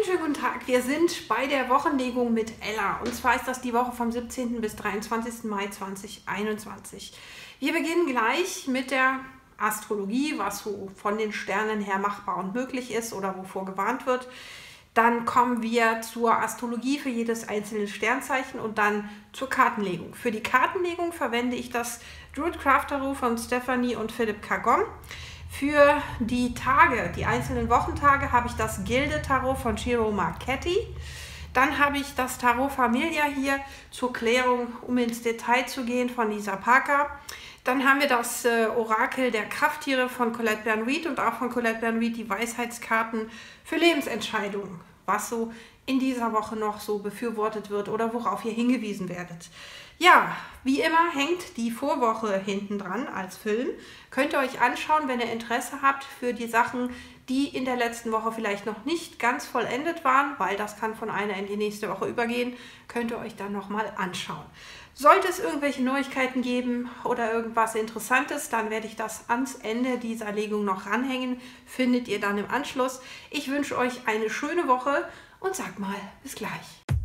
Einen schönen guten Tag. Wir sind bei der Wochenlegung mit Ella. Und zwar ist das die Woche vom 17. bis 23. Mai 2021. Wir beginnen gleich mit der Astrologie, was so von den Sternen her machbar und möglich ist oder wovor gewarnt wird. Dann kommen wir zur Astrologie für jedes einzelne Sternzeichen und dann zur Kartenlegung. Für die Kartenlegung verwende ich das Druidcraft Tarot von Stephanie und Philipp Kagom. Für die Tage, die einzelnen Wochentage, habe ich das Gilde-Tarot von Ciro Marchetti. Dann habe ich das Tarot Familia hier zur Klärung, um ins Detail zu gehen, von Lisa Parker. Dann haben wir das Orakel der Krafttiere von Colette Baron-Reid und auch von Colette Baron-Reid die Weisheitskarten für Lebensentscheidungen, was so in dieser Woche noch so befürwortet wird oder worauf ihr hingewiesen werdet. Ja, wie immer hängt die Vorwoche hinten dran als Film. Könnt ihr euch anschauen, wenn ihr Interesse habt für die Sachen, die in der letzten Woche vielleicht noch nicht ganz vollendet waren, weil das kann von einer in die nächste Woche übergehen, könnt ihr euch dann nochmal anschauen. Sollte es irgendwelche Neuigkeiten geben oder irgendwas Interessantes, dann werde ich das ans Ende dieser Legung noch ranhängen. Findet ihr dann im Anschluss. Ich wünsche euch eine schöne Woche und sag mal, bis gleich.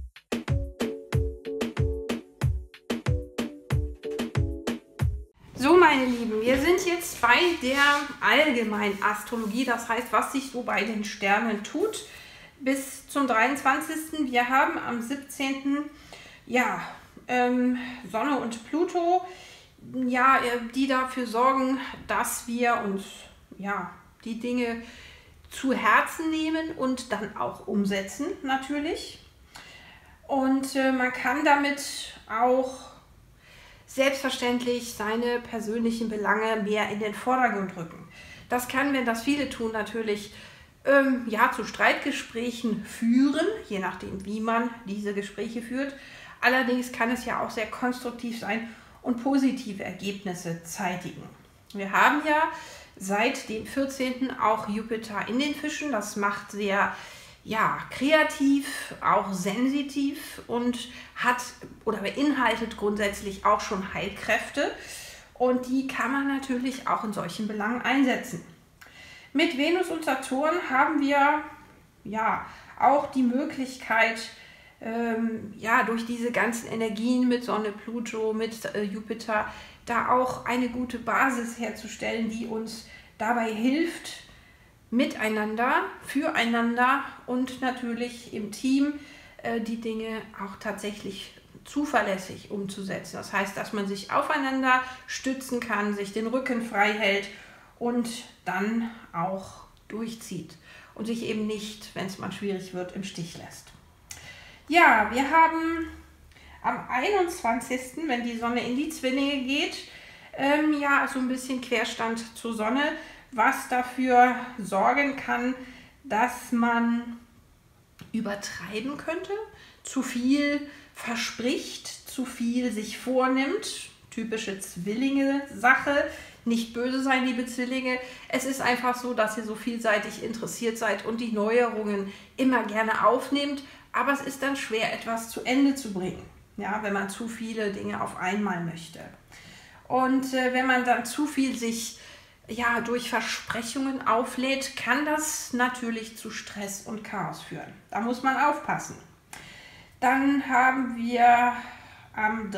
So, meine Lieben, wir sind jetzt bei der allgemeinen Astrologie, das heißt, was sich so bei den Sternen tut, bis zum 23. Wir haben am 17. ja, Sonne und Pluto, ja, die dafür sorgen, dass wir uns ja, die Dinge zu Herzen nehmen und dann auch umsetzen, natürlich. Und man kann damit auch selbstverständlich seine persönlichen Belange mehr in den Vordergrund rücken. Das kann, wenn das viele tun, natürlich ja, zu Streitgesprächen führen, je nachdem, wie man diese Gespräche führt. Allerdings kann es ja auch sehr konstruktiv sein und positive Ergebnisse zeitigen. Wir haben ja seit dem 14. auch Jupiter in den Fischen. Das macht sehr ja, kreativ, auch sensitiv und hat oder beinhaltet grundsätzlich auch schon Heilkräfte. Und die kann man natürlich auch in solchen Belangen einsetzen. Mit Venus und Saturn haben wir ja auch die Möglichkeit, ja, durch diese ganzen Energien mit Sonne, Pluto, mit Jupiter, da auch eine gute Basis herzustellen, die uns dabei hilft, miteinander, füreinander und natürlich im Team die Dinge auch tatsächlich zuverlässig umzusetzen. Das heißt, dass man sich aufeinander stützen kann, sich den Rücken frei hält und dann auch durchzieht und sich eben nicht, wenn es mal schwierig wird, im Stich lässt. Ja, wir haben am 21., wenn die Sonne in die Zwillinge geht, ja, so ein bisschen Querstand zur Sonne, was dafür sorgen kann, dass man übertreiben könnte, zu viel verspricht, zu viel sich vornimmt, typische Zwillinge-Sache, nicht böse sein, liebe Zwillinge. Es ist einfach so, dass ihr so vielseitig interessiert seid und die Neuerungen immer gerne aufnehmt, aber es ist dann schwer, etwas zu Ende zu bringen, ja, wenn man zu viele Dinge auf einmal möchte. Und wenn man dann zu viel sich ja, durch Versprechungen auflädt, kann das natürlich zu Stress und Chaos führen. Da muss man aufpassen. Dann haben wir am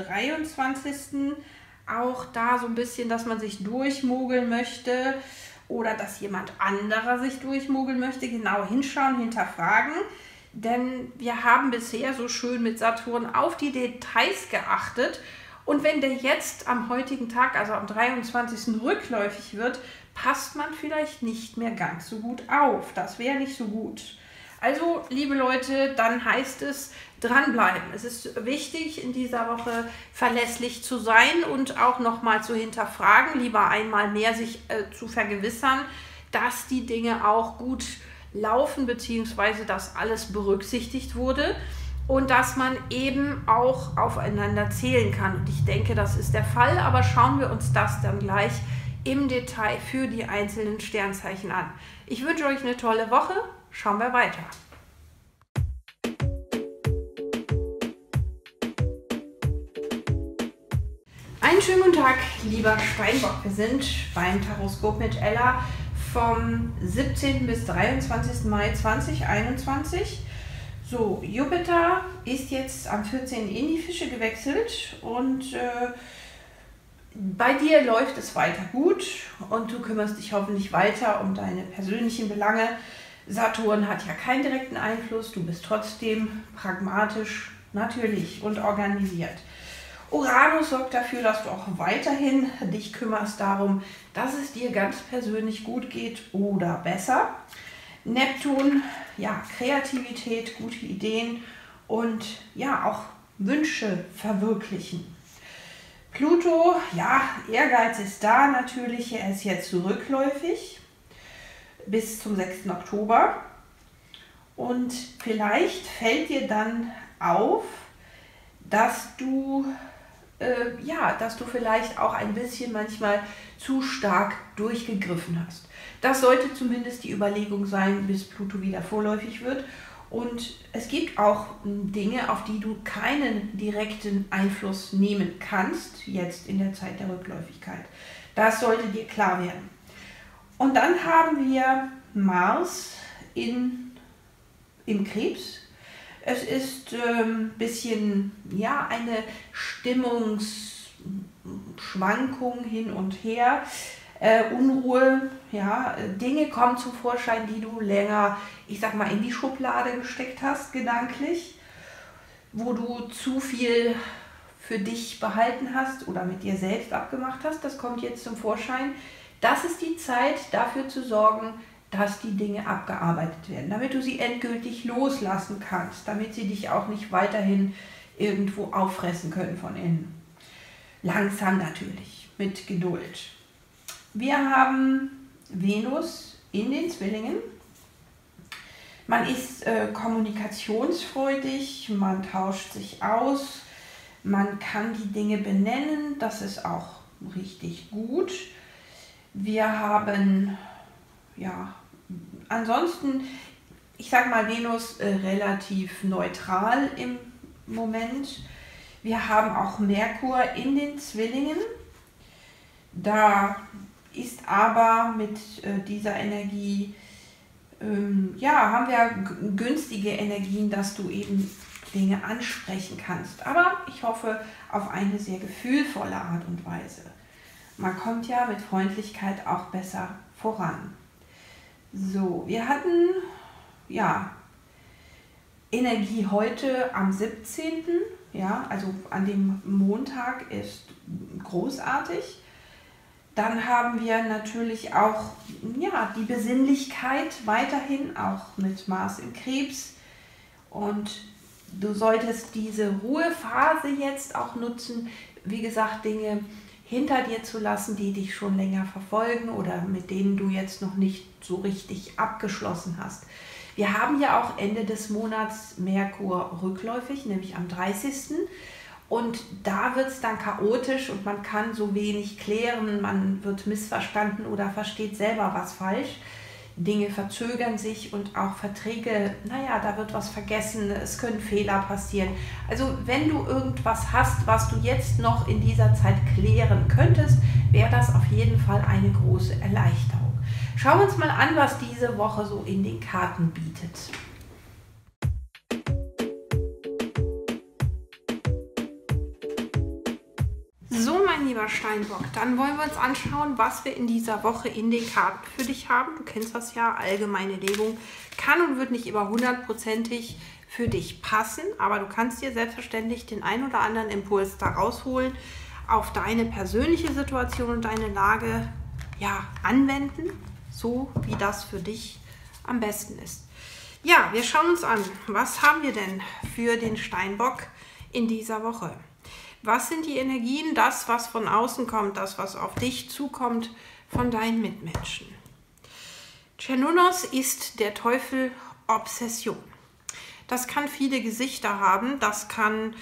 23. auch da so ein bisschen, dass man sich durchmogeln möchte oder dass jemand anderer sich durchmogeln möchte. Genau hinschauen, hinterfragen. Denn wir haben bisher so schön mit Saturn auf die Details geachtet. Und wenn der jetzt am heutigen Tag, also am 23. rückläufig wird, passt man vielleicht nicht mehr ganz so gut auf. Das wäre nicht so gut. Also, liebe Leute, dann heißt es dranbleiben. Es ist wichtig, in dieser Woche verlässlich zu sein und auch nochmal zu hinterfragen, lieber einmal mehr sich zu vergewissern, dass die Dinge auch gut laufen, beziehungsweise dass alles berücksichtigt wurde. Und dass man eben auch aufeinander zählen kann. Und ich denke, das ist der Fall, aber schauen wir uns das dann gleich im Detail für die einzelnen Sternzeichen an. Ich wünsche euch eine tolle Woche. Schauen wir weiter. Einen schönen guten Tag, lieber Steinbock. Wir sind beim Taroskop mit Ella vom 17. bis 23. Mai 2021. So, Jupiter ist jetzt am 14. in die Fische gewechselt und bei dir läuft es weiter gut und du kümmerst dich hoffentlich weiter um deine persönlichen Belange. Saturn hat ja keinen direkten Einfluss, du bist trotzdem pragmatisch, natürlich und organisiert. Uranus sorgt dafür, dass du auch weiterhin dich kümmerst darum, dass es dir ganz persönlich gut geht oder besser. Neptun, ja, Kreativität, gute Ideen und ja, auch Wünsche verwirklichen. Pluto, ja, Ehrgeiz ist da natürlich, er ist jetzt zurückläufig bis zum 6. Oktober. Und vielleicht fällt dir dann auf, dass du vielleicht auch ein bisschen manchmal zu stark durchgegriffen hast. Das sollte zumindest die Überlegung sein, bis Pluto wieder vorläufig wird. Und es gibt auch Dinge, auf die du keinen direkten Einfluss nehmen kannst, jetzt in der Zeit der Rückläufigkeit. Das sollte dir klar werden. Und dann haben wir Mars im Krebs. Es ist ein bisschen eine Stimmungsschwankung hin und her, Unruhe, ja, Dinge kommen zum Vorschein, die du länger, ich sag mal, in die Schublade gesteckt hast, gedanklich, wo du zu viel für dich behalten hast oder mit dir selbst abgemacht hast. Das kommt jetzt zum Vorschein. Das ist die Zeit, dafür zu sorgen, dass die Dinge abgearbeitet werden, damit du sie endgültig loslassen kannst, damit sie dich auch nicht weiterhin irgendwo auffressen können von innen. Langsam natürlich, mit Geduld. Wir haben Venus in den Zwillingen. Man ist kommunikationsfreudig, man tauscht sich aus, man kann die Dinge benennen, das ist auch richtig gut. Wir haben, ansonsten, ich sage mal, Venus relativ neutral im Moment. Wir haben auch Merkur in den Zwillingen. Da ist aber mit dieser Energie, haben wir günstige Energien, dass du eben Dinge ansprechen kannst. Aber ich hoffe auf eine sehr gefühlvolle Art und Weise. Man kommt ja mit Freundlichkeit auch besser voran. So, wir hatten Energie heute am 17. Also an dem Montag ist großartig. Dann haben wir natürlich auch die Besinnlichkeit weiterhin, auch mit Mars im Krebs. Und du solltest diese Ruhephase jetzt auch nutzen, wie gesagt, Dinge hinter dir zu lassen, die dich schon länger verfolgen oder mit denen du jetzt noch nicht so richtig abgeschlossen hast. Wir haben ja auch Ende des Monats Merkur rückläufig, nämlich am 30. Und da wird es dann chaotisch und man kann so wenig klären, man wird missverstanden oder versteht selber was falsch. Dinge verzögern sich und auch Verträge, da wird was vergessen, es können Fehler passieren. Also wenn du irgendwas hast, was du jetzt noch in dieser Zeit klären könntest, wäre das auf jeden Fall eine große Erleichterung. Schauen wir uns mal an, was diese Woche so in den Karten bietet. So, mein lieber Steinbock, dann wollen wir uns anschauen, was wir in dieser Woche in den Karten für dich haben. Du kennst das ja, allgemeine Legung kann und wird nicht immer hundertprozentig für dich passen, aber du kannst dir selbstverständlich den ein oder anderen Impuls da rausholen, auf deine persönliche Situation und deine Lage anwenden, so wie das für dich am besten ist. Ja, wir schauen uns an, was haben wir denn für den Steinbock in dieser Woche? Was sind die Energien, das, was von außen kommt, das, was auf dich zukommt, von deinen Mitmenschen? Cernunnos ist der Teufel Obsession. Das kann viele Gesichter haben, das kann,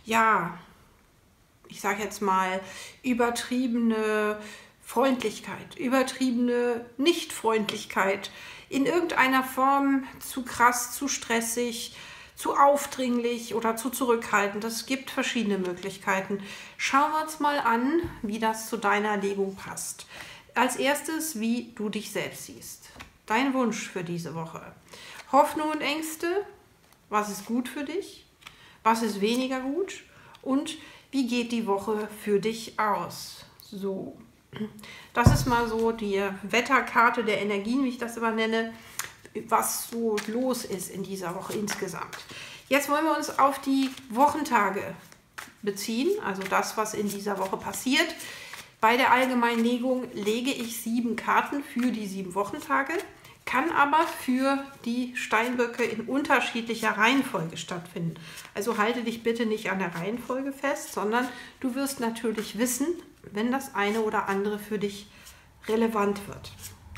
ich sage jetzt mal, übertriebene Freundlichkeit, übertriebene Nichtfreundlichkeit, in irgendeiner Form zu krass, zu stressig, zu aufdringlich oder zu zurückhaltend. Es gibt verschiedene Möglichkeiten. Schauen wir uns mal an, wie das zu deiner Legung passt. Als erstes, wie du dich selbst siehst. Dein Wunsch für diese Woche. Hoffnung und Ängste. Was ist gut für dich? Was ist weniger gut? Und wie geht die Woche für dich aus? So, das ist mal so die Wetterkarte der Energien, wie ich das immer nenne, was so los ist in dieser Woche insgesamt. Jetzt wollen wir uns auf die Wochentage beziehen, also das, was in dieser Woche passiert. Bei der Allgemeinlegung lege ich 7 Karten für die 7 Wochentage, kann aber für die Steinböcke in unterschiedlicher Reihenfolge stattfinden. Also halte dich bitte nicht an der Reihenfolge fest, sondern du wirst natürlich wissen, wenn das eine oder andere für dich relevant wird.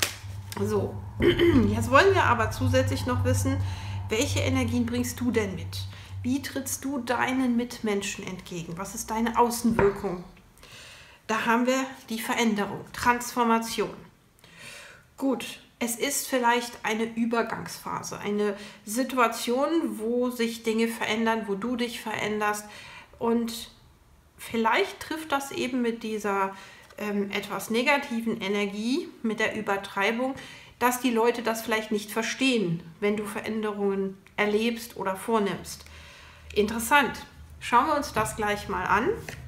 So, jetzt wollen wir aber zusätzlich noch wissen, welche Energien bringst du denn mit? Wie trittst du deinen Mitmenschen entgegen? Was ist deine Außenwirkung? Da haben wir die Veränderung, Transformation. Gut, es ist vielleicht eine Übergangsphase, eine Situation, wo sich Dinge verändern, wo du dich veränderst. Und vielleicht trifft das eben mit dieser etwas negativen Energie, mit der Übertreibung, dass die Leute das vielleicht nicht verstehen, wenn du Veränderungen erlebst oder vornimmst. Interessant. Schauen wir uns das gleich mal an.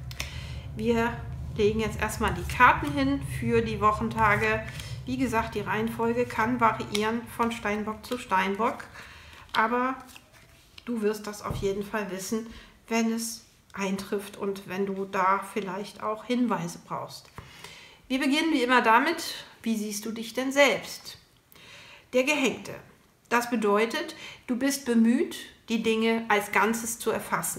Wir legen jetzt erstmal die Karten hin für die Wochentage. Wie gesagt, die Reihenfolge kann variieren von Steinbock zu Steinbock, aber du wirst das auf jeden Fall wissen, wenn es eintrifft und wenn du da vielleicht auch Hinweise brauchst. Wir beginnen wie immer damit, wie siehst du dich denn selbst? Der Gehängte. Das bedeutet, du bist bemüht, die Dinge als Ganzes zu erfassen.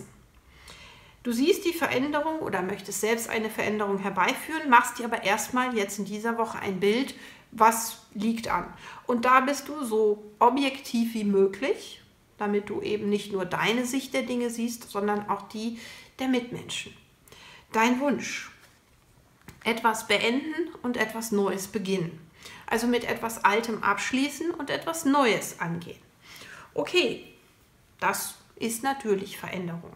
Du siehst die Veränderung oder möchtest selbst eine Veränderung herbeiführen, machst dir aber erstmal jetzt in dieser Woche ein Bild, was liegt an. Und da bist du so objektiv wie möglich, damit du eben nicht nur deine Sicht der Dinge siehst, sondern auch die der Mitmenschen. Dein Wunsch. Etwas beenden und etwas Neues beginnen. Also mit etwas Altem abschließen und etwas Neues angehen. Okay, das ist natürlich Veränderung.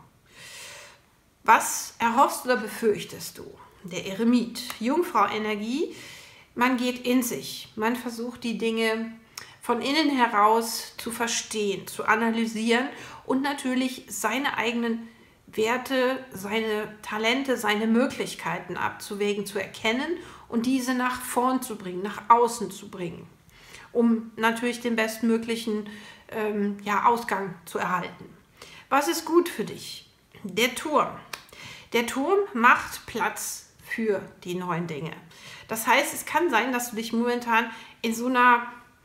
Was erhoffst oder befürchtest du? Der Eremit, Jungfrau-Energie, man geht in sich, man versucht die Dinge von innen heraus zu verstehen, zu analysieren und natürlich seine eigenen Werte, seine Talente, seine Möglichkeiten abzuwägen, zu erkennen und diese nach vorn zu bringen, nach außen zu bringen, um natürlich den bestmöglichen Ausgang zu erhalten. Was ist gut für dich? Der Turm. Der Turm macht Platz für die neuen Dinge. Das heißt, es kann sein, dass du dich momentan in so einer,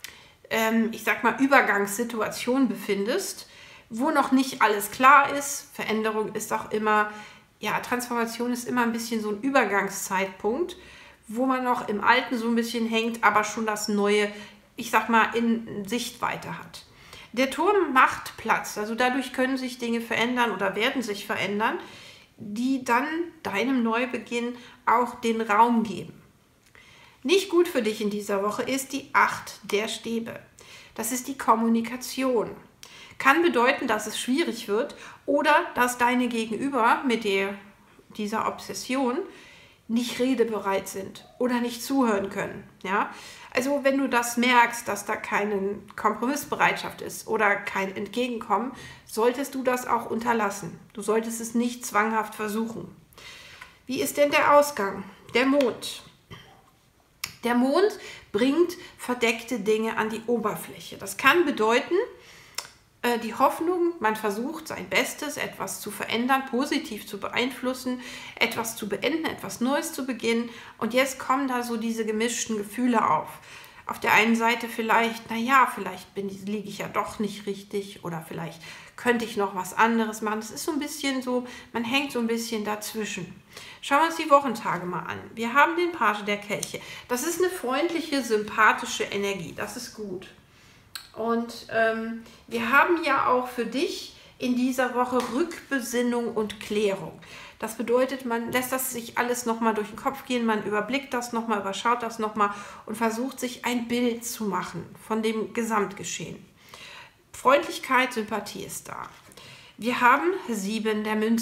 Übergangssituation befindest, wo noch nicht alles klar ist. Veränderung ist auch immer, Transformation ist immer ein bisschen so ein Übergangszeitpunkt, wo man noch im Alten so ein bisschen hängt, aber schon das Neue, in Sichtweite hat. Der Turm macht Platz, also dadurch können sich Dinge verändern oder werden sich verändern, die dann deinem Neubeginn auch den Raum geben. Nicht gut für dich in dieser Woche ist die 8 der Stäbe. Das ist die Kommunikation. Kann bedeuten, dass es schwierig wird oder dass deine Gegenüber mit dieser Obsession nicht redebereit sind oder nicht zuhören können. Ja? Also wenn du das merkst, dass da keine Kompromissbereitschaft ist oder kein Entgegenkommen, solltest du das auch unterlassen. Du solltest es nicht zwanghaft versuchen. Wie ist denn der Ausgang? Der Mond. Der Mond bringt verdeckte Dinge an die Oberfläche. Das kann bedeuten, die Hoffnung, man versucht sein Bestes, etwas zu verändern, positiv zu beeinflussen, etwas zu beenden, etwas Neues zu beginnen. Und jetzt kommen da so diese gemischten Gefühle auf. Auf der einen Seite vielleicht, vielleicht liege ich ja doch nicht richtig oder vielleicht könnte ich noch was anderes machen. Es ist so ein bisschen so, man hängt so ein bisschen dazwischen. Schauen wir uns die Wochentage mal an. Wir haben den Page der Kelche. Das ist eine freundliche, sympathische Energie. Das ist gut. Und wir haben ja auch für dich in dieser Woche Rückbesinnung und Klärung. Das bedeutet, man lässt das sich alles nochmal durch den Kopf gehen, man überblickt das nochmal, überschaut das nochmal und versucht sich ein Bild zu machen von dem Gesamtgeschehen. Freundlichkeit, Sympathie ist da. Wir haben 7 der Münzen.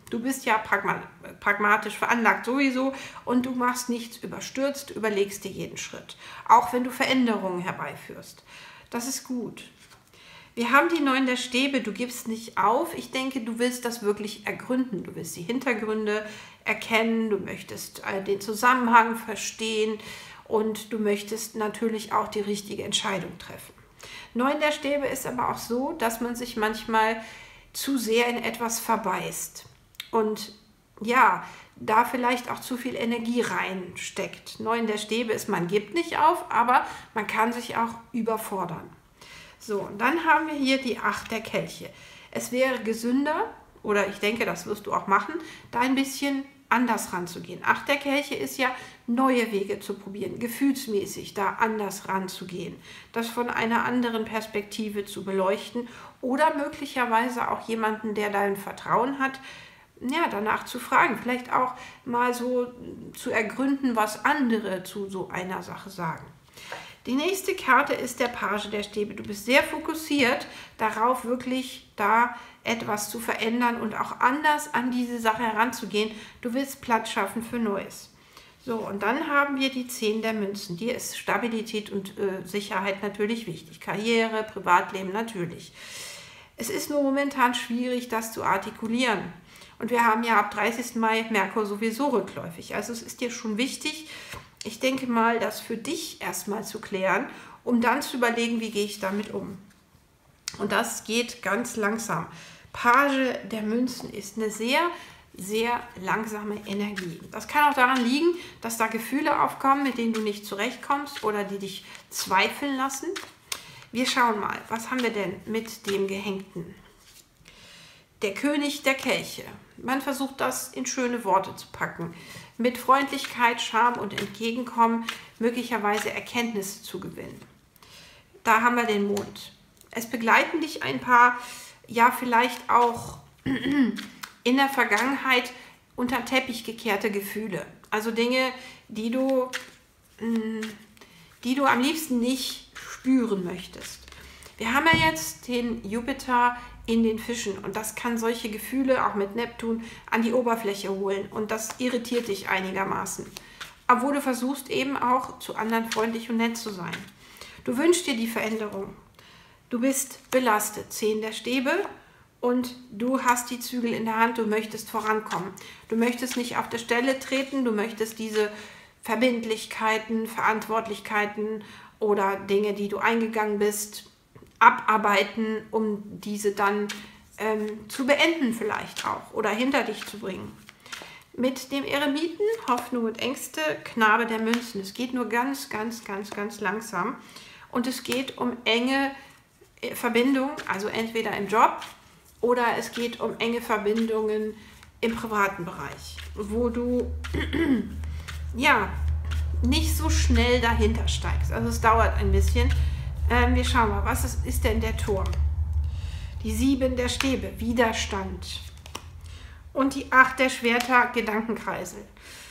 Du bist ja pragmatisch veranlagt sowieso und du machst nichts überstürzt, überlegst dir jeden Schritt, auch wenn du Veränderungen herbeiführst. Das ist gut. Wir haben die 9 der Stäbe, du gibst nicht auf. Ich denke, du willst das wirklich ergründen. Du willst die Hintergründe erkennen, du möchtest den Zusammenhang verstehen und du möchtest natürlich auch die richtige Entscheidung treffen. 9 der Stäbe ist aber auch so, dass man sich manchmal zu sehr in etwas verbeißt und ja, da vielleicht auch zu viel Energie reinsteckt. 9 der Stäbe ist, man gibt nicht auf, aber man kann sich auch überfordern. So, und dann haben wir hier die 8 der Kelche. Es wäre gesünder, oder ich denke, das wirst du auch machen, da ein bisschen anders ranzugehen. 8 der Kelche ist ja, neue Wege zu probieren, gefühlsmäßig da anders ranzugehen, das von einer anderen Perspektive zu beleuchten oder möglicherweise auch jemanden, der dein Vertrauen hat, ja, danach zu fragen, vielleicht auch mal so zu ergründen, was andere zu so einer Sache sagen. Die nächste Karte ist der Page der Stäbe. Du bist sehr fokussiert darauf, wirklich da etwas zu verändern und auch anders an diese Sache heranzugehen. Du willst Platz schaffen für Neues. So, und dann haben wir die 10 der Münzen. Dir ist Stabilität und Sicherheit natürlich wichtig. Karriere, Privatleben natürlich. Es ist nur momentan schwierig, das zu artikulieren. Und wir haben ja ab 30. Mai Merkur sowieso rückläufig. Also es ist dir schon wichtig, ich denke mal, das für dich erstmal zu klären, um dann zu überlegen, wie gehe ich damit um. Und das geht ganz langsam. Page der Münzen ist eine sehr, sehr langsame Energie. Das kann auch daran liegen, dass da Gefühle aufkommen, mit denen du nicht zurechtkommst oder die dich zweifeln lassen. Wir schauen mal, was haben wir denn mit dem Gehängten? Der König der Kelche. Man versucht das in schöne Worte zu packen. Mit Freundlichkeit, Charme und Entgegenkommen möglicherweise Erkenntnisse zu gewinnen. Da haben wir den Mond. Es begleiten dich ein paar, ja vielleicht auch in der Vergangenheit unter den Teppich gekehrte Gefühle. Also Dinge, die du am liebsten nicht spüren möchtest. Wir haben ja jetzt den Jupiter in den Fischen und das kann solche Gefühle auch mit Neptun an die Oberfläche holen und das irritiert dich einigermaßen. Obwohl du versuchst eben auch zu anderen freundlich und nett zu sein. Du wünschst dir die Veränderung. Du bist belastet, 10 der Stäbe und du hast die Zügel in der Hand, du möchtest vorankommen. Du möchtest nicht auf der Stelle treten, du möchtest diese Verbindlichkeiten, Verantwortlichkeiten oder Dinge, die du eingegangen bist, abarbeiten, um diese dann zu beenden vielleicht auch oder hinter dich zu bringen. Mit dem Eremiten, Hoffnung und Ängste, Knabe der Münzen. Es geht nur ganz, ganz, ganz, ganz langsam und es geht um enge Verbindungen, also entweder im Job oder es geht um enge Verbindungen im privaten Bereich, wo du ja nicht so schnell dahinter steigst. Also es dauert ein bisschen. Wir schauen mal, was ist denn der Turm? Die 7 der Stäbe, Widerstand. Und die 8 der Schwerter, Gedankenkreisel.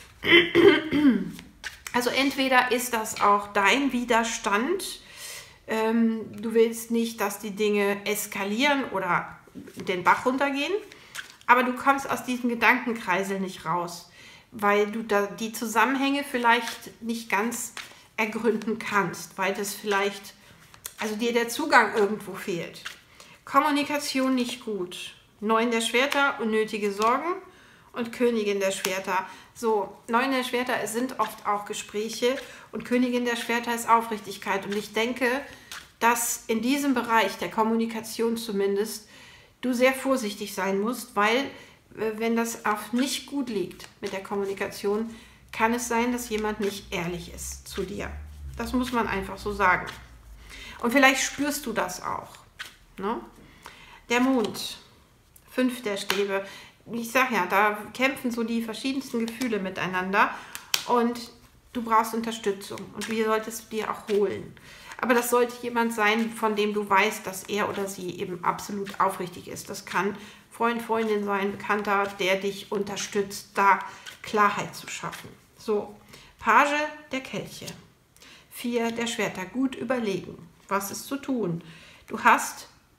Also entweder ist das auch dein Widerstand, du willst nicht, dass die Dinge eskalieren oder den Bach runtergehen, aber du kommst aus diesem Gedankenkreisel nicht raus, weil du da die Zusammenhänge vielleicht nicht ganz ergründen kannst, weil das vielleicht, also dir der Zugang irgendwo fehlt. Kommunikation nicht gut. 9 der Schwerter, unnötige Sorgen und Königin der Schwerter. So, 9 der Schwerter sind oft auch Gespräche und Königin der Schwerter ist Aufrichtigkeit. Und ich denke, dass in diesem Bereich der Kommunikation zumindest du sehr vorsichtig sein musst, weil wenn das auf nicht gut liegt mit der Kommunikation, kann es sein, dass jemand nicht ehrlich ist zu dir. Das muss man einfach so sagen. Und vielleicht spürst du das auch. Ne? Der Mond, 5 der Stäbe. Ich sage ja, da kämpfen so die verschiedensten Gefühle miteinander und du brauchst Unterstützung und die solltest du dir auch holen. Aber das sollte jemand sein, von dem du weißt, dass er oder sie eben absolut aufrichtig ist. Das kann Freund, Freundin sein, Bekannter, der dich unterstützt, da Klarheit zu schaffen. So, Page der Kelche, 4 der Schwerter. Gut überlegen, was ist zu tun. Du hast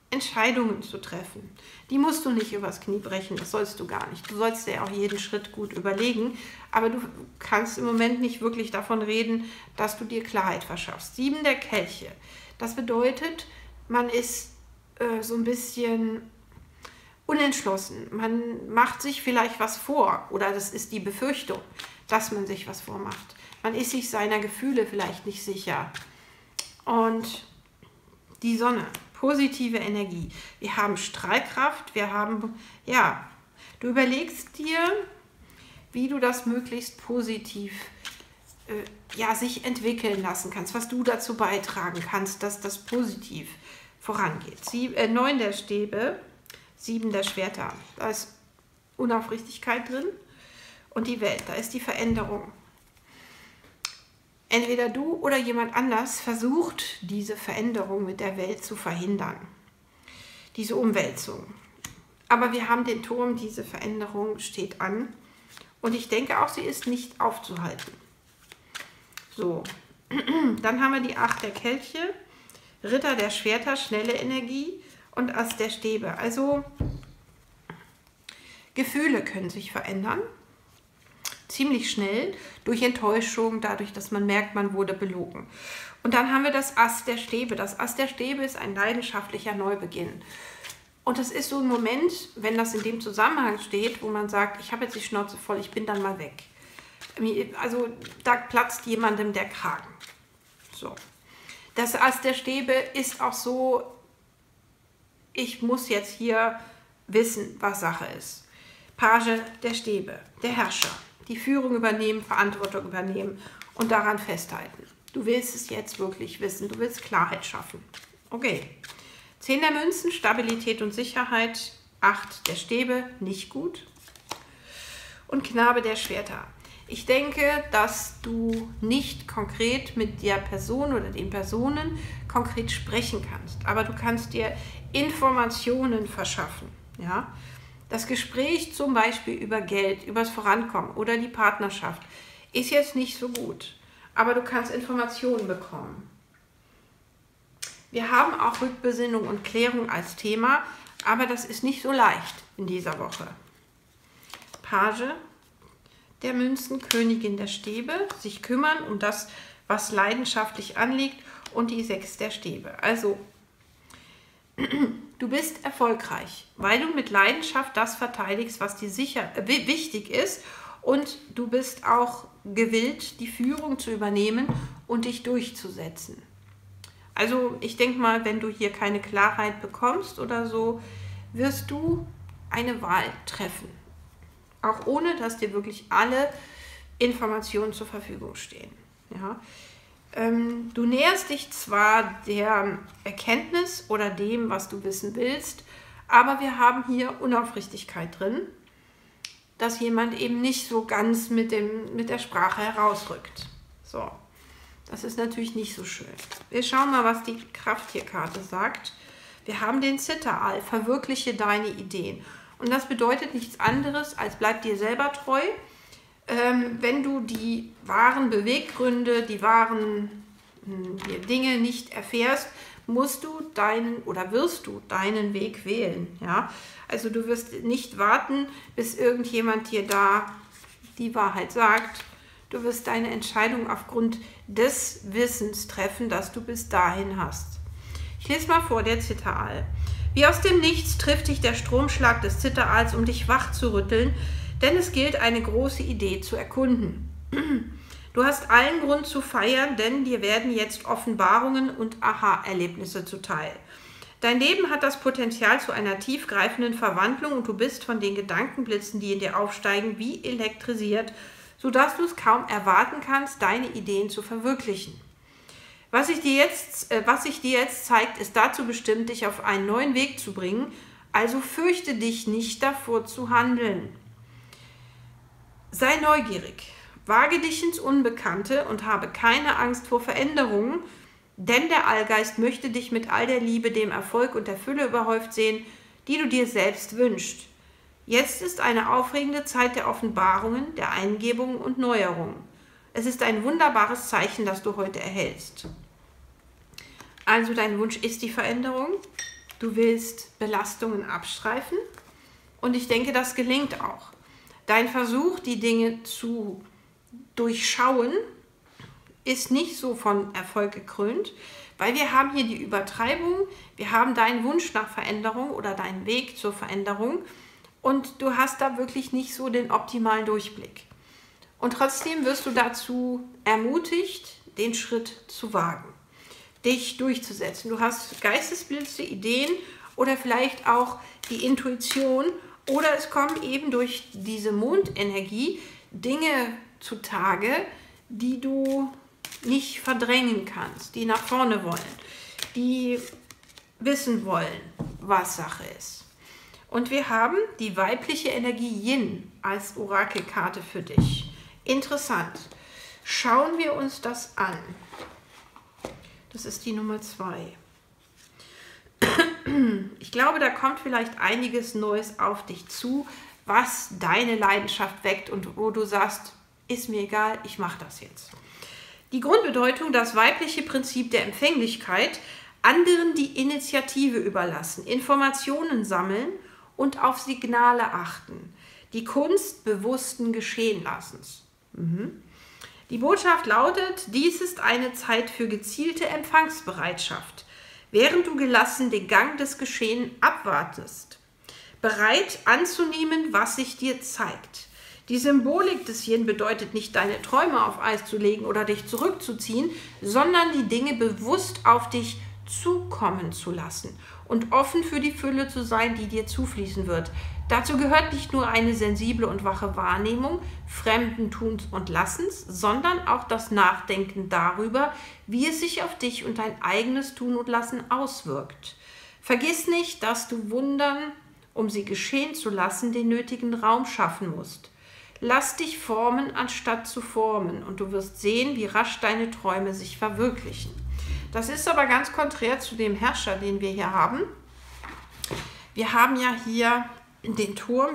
Entscheidungen zu treffen. Die musst du nicht übers Knie brechen, das sollst du gar nicht. Du sollst dir auch jeden Schritt gut überlegen, aber du kannst im Moment nicht wirklich davon reden, dass du dir Klarheit verschaffst. 7 der Kelche. Das bedeutet, man ist so ein bisschen unentschlossen. Man macht sich vielleicht was vor oder das ist die Befürchtung, dass man sich was vormacht. Man ist sich seiner Gefühle vielleicht nicht sicher. Und die Sonne, positive Energie. Wir haben Strahlkraft, wir haben, ja, du überlegst dir, wie du das möglichst positiv sich entwickeln lassen kannst, was du dazu beitragen kannst, dass das positiv vorangeht. 9 der Stäbe, 7 der Schwerter, da ist Unaufrichtigkeit drin und die Welt, da ist die Veränderung. Entweder du oder jemand anders versucht, diese Veränderung mit der Welt zu verhindern, diese Umwälzung. Aber wir haben den Turm, diese Veränderung steht an und ich denke auch, sie ist nicht aufzuhalten. So, dann haben wir die 8 der Kelche, Ritter der Schwerter, schnelle Energie und Ass der Stäbe. Also Gefühle können sich verändern, ziemlich schnell, durch Enttäuschung, dadurch, dass man merkt, man wurde belogen. Und dann haben wir das Ass der Stäbe. Das Ass der Stäbe ist ein leidenschaftlicher Neubeginn. Und das ist so ein Moment, wenn das in dem Zusammenhang steht, wo man sagt, ich habe jetzt die Schnauze voll, ich bin dann mal weg. Also da platzt jemandem der Kragen. So. Das Ass der Stäbe ist auch so, ich muss jetzt hier wissen, was Sache ist. Page der Stäbe, der Herrscher. Die Führung übernehmen, Verantwortung übernehmen und daran festhalten. Du willst es jetzt wirklich wissen, du willst Klarheit schaffen. Okay. 10 der Münzen, Stabilität und Sicherheit. 8 der Stäbe, nicht gut. Und Knabe der Schwerter. Ich denke, dass du nicht konkret mit der Person oder den Personen konkret sprechen kannst, aber du kannst dir Informationen verschaffen. Ja? Das Gespräch zum Beispiel über Geld, über das Vorankommen oder die Partnerschaft ist jetzt nicht so gut, aber du kannst Informationen bekommen. Wir haben auch Rückbesinnung und Klärung als Thema, aber das ist nicht so leicht in dieser Woche. Page der Münzen, Königin der Stäbe, sich kümmern um das, was leidenschaftlich anliegt und die 6 der Stäbe. Also, du bist erfolgreich, weil du mit Leidenschaft das verteidigst, was dir wichtig ist und du bist auch gewillt, die Führung zu übernehmen und dich durchzusetzen. Also ich denke mal, wenn du hier keine Klarheit bekommst oder so, wirst du eine Wahl treffen. Auch ohne, dass dir wirklich alle Informationen zur Verfügung stehen. Ja? Du näherst dich zwar der Erkenntnis oder dem, was du wissen willst, aber wir haben hier Unaufrichtigkeit drin, dass jemand eben nicht so ganz mit der Sprache herausrückt. So, das ist natürlich nicht so schön. Wir schauen mal, was die Krafttierkarte sagt. Wir haben den Zitteraal, verwirkliche deine Ideen. Und das bedeutet nichts anderes, als bleib dir selber treu. Wenn du die wahren Beweggründe, die wahren Dinge nicht erfährst, wirst du deinen Weg wählen. Ja? Also du wirst nicht warten, bis irgendjemand dir da die Wahrheit sagt. Du wirst deine Entscheidung aufgrund des Wissens treffen, das du bis dahin hast. Ich lese mal vor, der Zitteraal. Wie aus dem Nichts trifft dich der Stromschlag des Zitteraals, um dich wach zu rütteln, denn es gilt, eine große Idee zu erkunden. Du hast allen Grund zu feiern, denn dir werden jetzt Offenbarungen und Aha-Erlebnisse zuteil. Dein Leben hat das Potenzial zu einer tiefgreifenden Verwandlung und du bist von den Gedankenblitzen, die in dir aufsteigen, wie elektrisiert, sodass du es kaum erwarten kannst, deine Ideen zu verwirklichen. Was sich dir jetzt zeigt, ist dazu bestimmt, dich auf einen neuen Weg zu bringen, also fürchte dich nicht davor zu handeln. Sei neugierig, wage dich ins Unbekannte und habe keine Angst vor Veränderungen, denn der Allgeist möchte dich mit all der Liebe, dem Erfolg und der Fülle überhäuft sehen, die du dir selbst wünschst. Jetzt ist eine aufregende Zeit der Offenbarungen, der Eingebungen und Neuerungen. Es ist ein wunderbares Zeichen, das du heute erhältst. Also dein Wunsch ist die Veränderung. Du willst Belastungen abstreifen und ich denke, das gelingt auch. Dein Versuch, die Dinge zu durchschauen, ist nicht so von Erfolg gekrönt, weil wir haben hier die Übertreibung, wir haben deinen Wunsch nach Veränderung oder deinen Weg zur Veränderung und du hast da wirklich nicht so den optimalen Durchblick. Und trotzdem wirst du dazu ermutigt, den Schritt zu wagen, dich durchzusetzen. Du hast Geistesblitze, Ideen oder vielleicht auch die Intuition oder es kommen eben durch diese Mondenergie Dinge zutage, die du nicht verdrängen kannst, die nach vorne wollen, die wissen wollen, was Sache ist. Und wir haben die weibliche Energie Yin als Orakelkarte für dich. Interessant. Schauen wir uns das an. Das ist die Nummer 2. Ich glaube, da kommt vielleicht einiges Neues auf dich zu, was deine Leidenschaft weckt und wo du sagst, ist mir egal, ich mache das jetzt. Die Grundbedeutung, das weibliche Prinzip der Empfänglichkeit, anderen die Initiative überlassen, Informationen sammeln und auf Signale achten. Die Kunst bewussten Geschehenlassens. Die Botschaft lautet, dies ist eine Zeit für gezielte Empfangsbereitschaft, während du gelassen den Gang des Geschehens abwartest, bereit anzunehmen, was sich dir zeigt. Die Symbolik des Yin bedeutet nicht, deine Träume auf Eis zu legen oder dich zurückzuziehen, sondern die Dinge bewusst auf dich zukommen zu lassen und offen für die Fülle zu sein, die dir zufließen wird. Dazu gehört nicht nur eine sensible und wache Wahrnehmung fremden Tuns und Lassens, sondern auch das Nachdenken darüber, wie es sich auf dich und dein eigenes Tun und Lassen auswirkt. Vergiss nicht, dass du Wundern, um sie geschehen zu lassen, den nötigen Raum schaffen musst. Lass dich formen, anstatt zu formen, und du wirst sehen, wie rasch deine Träume sich verwirklichen. Das ist aber ganz konträr zu dem Herrscher, den wir hier haben. Wir haben ja hier den Turm,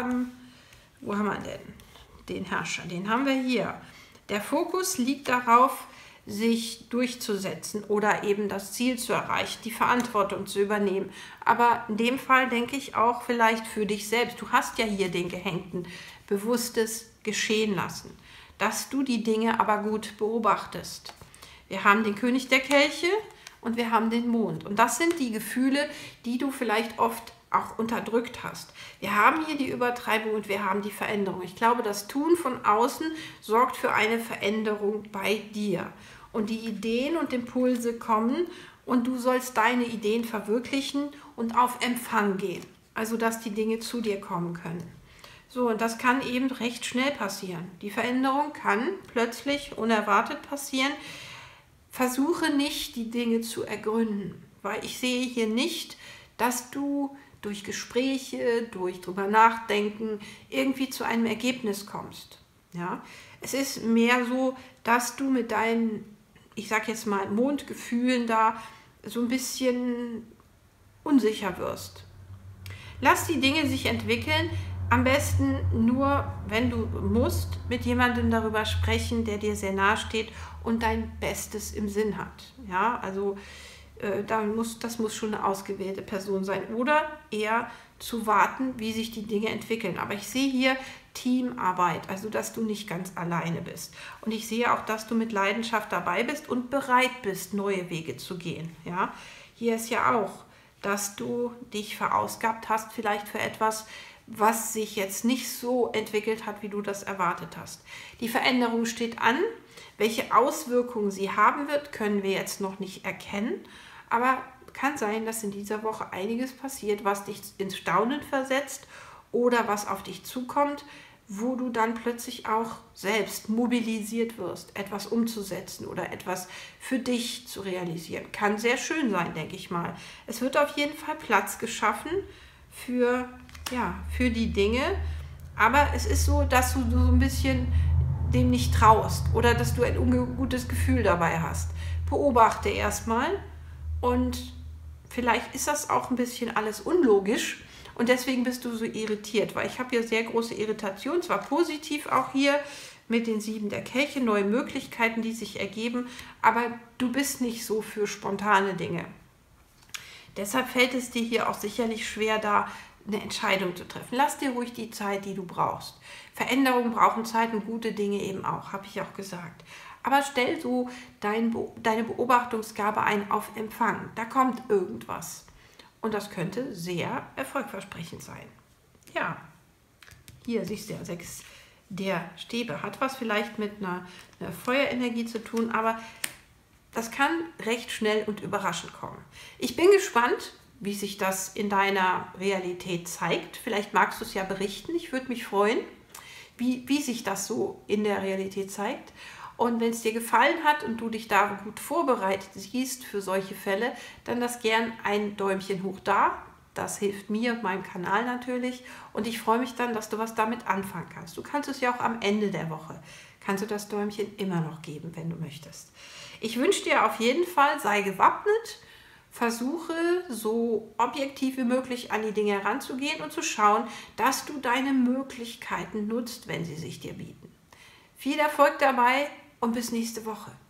wo haben wir denn den Herrscher? Den haben wir hier. Der Fokus liegt darauf, sich durchzusetzen oder eben das Ziel zu erreichen, die Verantwortung zu übernehmen. Aber in dem Fall denke ich auch vielleicht für dich selbst. Du hast ja hier den Gehängten, bewusstes Geschehen lassen, dass du die Dinge aber gut beobachtest. Wir haben den König der Kelche und wir haben den Mond. Und das sind die Gefühle, die du vielleicht oft auch unterdrückt hast. Wir haben hier die Übertreibung und wir haben die Veränderung. Ich glaube, das Tun von außen sorgt für eine Veränderung bei dir. Und die Ideen und Impulse kommen und du sollst deine Ideen verwirklichen und auf Empfang gehen. Also, dass die Dinge zu dir kommen können. So, und das kann eben recht schnell passieren. Die Veränderung kann plötzlich unerwartet passieren. Versuche nicht, die Dinge zu ergründen, weil ich sehe hier nicht, dass du durch Gespräche, durch drüber nachdenken, irgendwie zu einem Ergebnis kommst. Ja? Es ist mehr so, dass du mit deinen, ich sag jetzt mal, Mondgefühlen da so ein bisschen unsicher wirst. Lass die Dinge sich entwickeln. Am besten nur, wenn du musst, mit jemandem darüber sprechen, der dir sehr nahe steht und dein Bestes im Sinn hat. Ja, also das muss schon eine ausgewählte Person sein. Oder eher zu warten, wie sich die Dinge entwickeln. Aber ich sehe hier Teamarbeit, also dass du nicht ganz alleine bist. Und ich sehe auch, dass du mit Leidenschaft dabei bist und bereit bist, neue Wege zu gehen. Ja, hier ist ja auch, dass du dich verausgabt hast, vielleicht für etwas, was sich jetzt nicht so entwickelt hat, wie du das erwartet hast. Die Veränderung steht an. Welche Auswirkungen sie haben wird, können wir jetzt noch nicht erkennen. Aber kann sein, dass in dieser Woche einiges passiert, was dich ins Staunen versetzt oder was auf dich zukommt, wo du dann plötzlich auch selbst mobilisiert wirst, etwas umzusetzen oder etwas für dich zu realisieren. Kann sehr schön sein, denke ich mal. Es wird auf jeden Fall Platz geschaffen für die Dinge, aber es ist so, dass du so ein bisschen dem nicht traust oder dass du ein ungutes Gefühl dabei hast. Beobachte erstmal und vielleicht ist das auch ein bisschen alles unlogisch und deswegen bist du so irritiert, weil ich habe hier sehr große Irritation, zwar positiv auch hier mit den 7 der Kelche, neue Möglichkeiten, die sich ergeben, aber du bist nicht so für spontane Dinge. Deshalb fällt es dir hier auch sicherlich schwer, da eine Entscheidung zu treffen. Lass dir ruhig die Zeit, die du brauchst. Veränderungen brauchen Zeit und gute Dinge eben auch, habe ich auch gesagt. Aber stell so deine Beobachtungsgabe ein auf Empfang. Da kommt irgendwas. Und das könnte sehr erfolgversprechend sein. Ja, hier siehst du ja 6 der Stäbe. Hat was vielleicht mit einer Feuerenergie zu tun, aber das kann recht schnell und überraschend kommen. Ich bin gespannt, wie sich das in deiner Realität zeigt. Vielleicht magst du es ja berichten. Ich würde mich freuen, wie sich das so in der Realität zeigt. Und wenn es dir gefallen hat und du dich da gut vorbereitet siehst für solche Fälle, dann lass gern ein Däumchen hoch da. Das hilft mir und meinem Kanal natürlich. Und ich freue mich dann, dass du was damit anfangen kannst. Du kannst es ja auch am Ende der Woche, kannst du das Däumchen immer noch geben, wenn du möchtest. Ich wünsche dir auf jeden Fall, sei gewappnet, versuche so objektiv wie möglich an die Dinge heranzugehen und zu schauen, dass du deine Möglichkeiten nutzt, wenn sie sich dir bieten. Viel Erfolg dabei und bis nächste Woche.